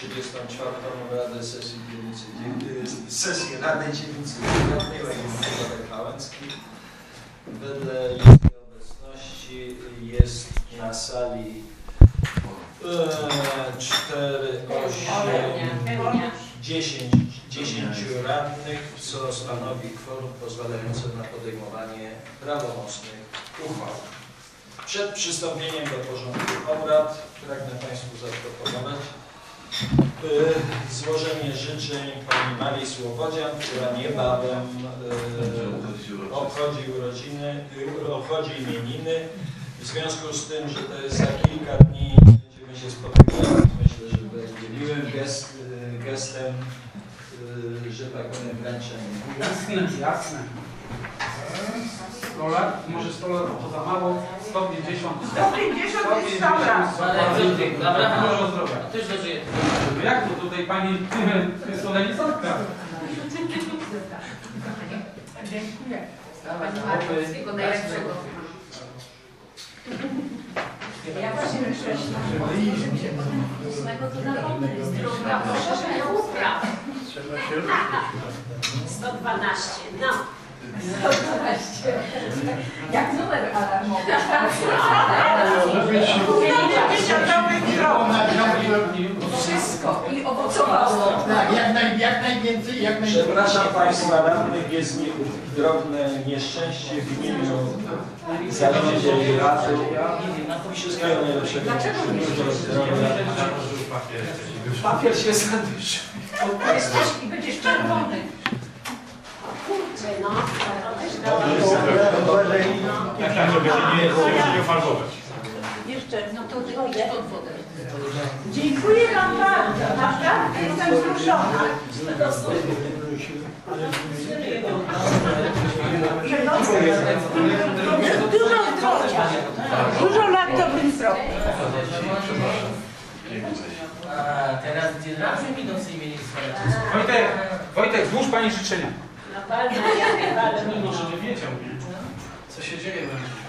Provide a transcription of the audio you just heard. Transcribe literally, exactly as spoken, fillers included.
trzydziestą czwartą Radę Sesji Dzielnicy, Sesji Rady Dzielnicy Województwa Wałęski. Wedle listy obecności jest na sali cztery, osiem, dziesięć, dziesięciu radnych, co stanowi kworum pozwalające na podejmowanie prawomocnych uchwał. Przed przystąpieniem do porządku obrad pragnę Państwu zaproponować złożenie życzeń pani Marii Słowodzian, która niebawem obchodzi urodziny, obchodzi imieniny. W związku z tym, że to jest za kilka dni, będziemy się spotykać, myślę, że będzie miłym gest, gestem, że tak powiem, wręczenia. Jasne, jasne. sto lat, może sto lat to za mało, sto pięćdziesiąt. sto pięćdziesiąt jest dobra. Dobra, dużo zdrowia. Też dożyje. No jak to tutaj pani solenizantka? Dziękuję. Wszystkiego najlepszego. Ja właśnie myślę, Ósmego to naprawdę zdrowia, proszę na upraw. sto dwanaście, no. sto dwanaście. Jak numer alarmowy. Wszystko i owocowało. Tak, jak, naj, jak najwięcej, jak najwięcej. Przepraszam Państwa radnych, jest mi drobne nieszczęście w imieniu zarządu Rady. Wszystkiego najlepszego. Papier się zadłużył. Jesteś i będziesz czerwony. Kurczę, no. Tak, tak, żeby nie farbować. Jeszcze, No to idę od wody. dziękuję Wam bardzo. Naprawdę jestem wzruszona. Dużo zdrowia. Dużo lat dobrym zdrowia. A teraz gdzie razem idą z imieniem swoje. Wojtek, Wojtek, złóż pani życzenia. Na palma, ja nie palę. Może nie wiedział, co się dzieje.